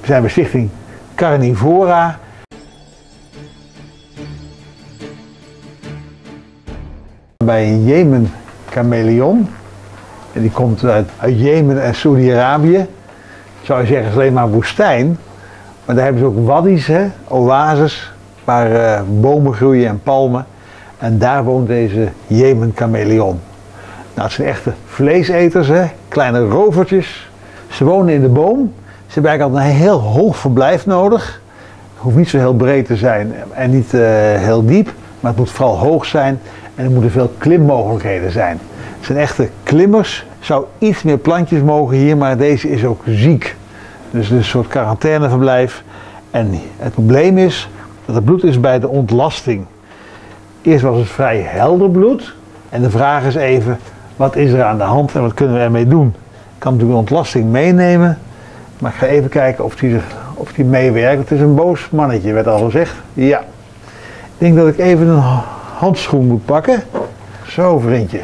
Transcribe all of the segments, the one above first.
zijn bij Stichting Carnivora. Bij een Jemen chameleon. En die komt uit Jemen en Saudi-Arabië. Zou je zeggen, het is alleen maar woestijn. Maar daar hebben ze ook waddies, oases, waar bomen groeien en palmen. En daar woont deze Jemen chameleon. Nou, het zijn echte vleeseters, kleine rovertjes. Ze wonen in de boom. Ze hebben eigenlijk altijd een heel hoog verblijf nodig. Het hoeft niet zo heel breed te zijn en niet heel diep. Maar het moet vooral hoog zijn en er moeten veel klimmogelijkheden zijn. Het zijn echte klimmers. Er zou iets meer plantjes mogen hier, maar deze is ook ziek. Dus het is een soort quarantaineverblijf. En het probleem is dat het bloed is bij de ontlasting. Eerst was het vrij helder bloed. En de vraag is even, wat is er aan de hand en wat kunnen we ermee doen? Ik kan natuurlijk de ontlasting meenemen. Maar ik ga even kijken of die meewerkt. Het is een boos mannetje, werd al gezegd. Ja. Ik denk dat ik even een handschoen moet pakken. Zo, vriendje.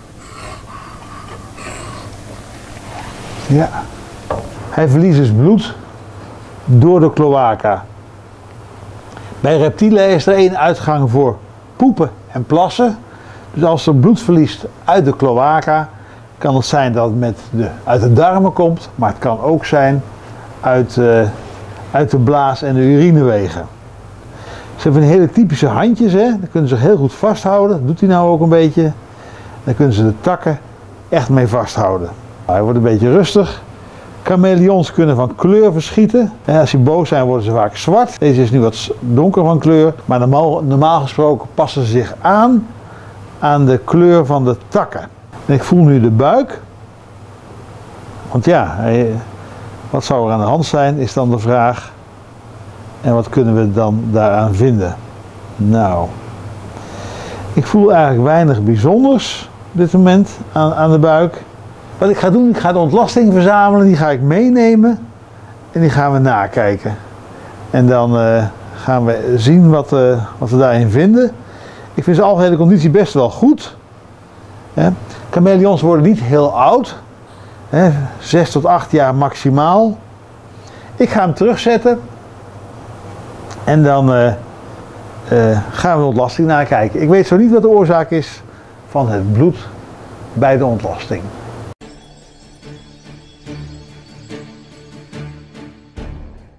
Ja. Hij verliest dus bloed door de cloaca. Bij reptielen is er één uitgang voor poepen en plassen. Dus als er bloed verliest uit de cloaca, kan het zijn dat het uit de darmen komt, maar het kan ook zijn uit de blaas- en de urinewegen. Ze hebben hele typische handjes, daar kunnen ze zich heel goed vasthouden. Dat doet hij nou ook een beetje. Dan kunnen ze de takken echt mee vasthouden. Hij wordt een beetje rustig. Chameleons kunnen van kleur verschieten. Als ze boos zijn worden ze vaak zwart. Deze is nu wat donker van kleur. Maar normaal gesproken passen ze zich aan de kleur van de takken. En ik voel nu de buik. Want ja, wat zou er aan de hand zijn is dan de vraag. En wat kunnen we dan daaraan vinden? Nou, ik voel eigenlijk weinig bijzonders op dit moment aan de buik. Wat ik ga doen, ik ga de ontlasting verzamelen, die ga ik meenemen en die gaan we nakijken. En dan gaan we zien wat we daarin vinden. Ik vind ze algehele conditie best wel goed. Chameleons worden niet heel oud, 6 tot 8 jaar maximaal. Ik ga hem terugzetten en dan gaan we de ontlasting nakijken. Ik weet zo niet wat de oorzaak is van het bloed bij de ontlasting.